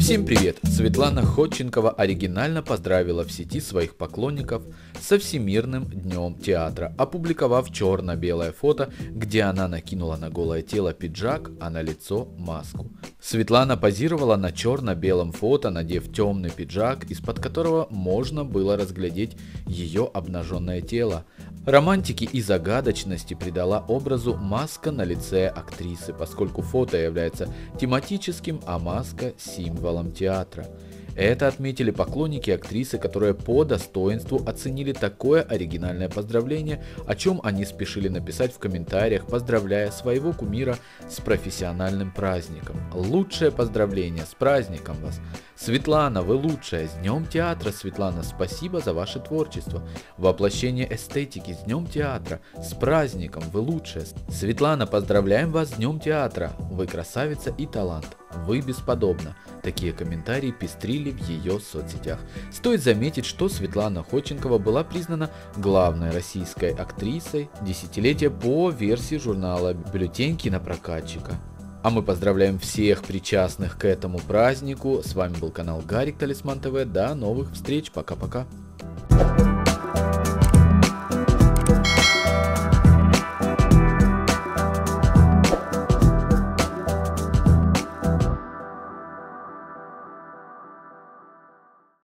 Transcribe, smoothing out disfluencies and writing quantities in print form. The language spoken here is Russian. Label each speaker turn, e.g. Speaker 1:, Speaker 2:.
Speaker 1: Всем привет! Светлана Ходченкова оригинально поздравила в сети своих поклонников со Всемирным днем театра, опубликовав черно-белое фото, где она накинула на голое тело пиджак, а на лицо маску. Светлана позировала на черно-белом фото, надев темный пиджак, из-под которого можно было разглядеть ее обнаженное тело. Романтики и загадочности придала образу маска на лице актрисы, поскольку фото является тематическим, а маска символом театра. Это отметили поклонники актрисы, которые по достоинству оценили такое оригинальное поздравление, о чем они спешили написать в комментариях, поздравляя своего кумира с профессиональным праздником. Лучшее поздравление с праздником вас! Светлана, вы лучшая! С Днем театра, Светлана, спасибо за ваше творчество! Воплощение эстетики, с Днем театра! С праздником, вы лучшая! Светлана, поздравляем вас с Днем театра! Вы красавица и талант! Вы бесподобна! Такие комментарии пестрили в ее соцсетях. Стоит заметить, что Светлана Ходченкова была признана главной российской актрисой десятилетия по версии журнала «Бюллетень кинопрокатчика». А мы поздравляем всех причастных к этому празднику. С вами был канал Гарик Талисман ТВ. До новых встреч. Пока-пока.